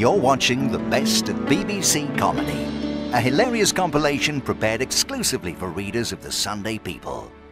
You're watching the best of BBC Comedy, a hilarious compilation prepared exclusively for readers of the Sunday People.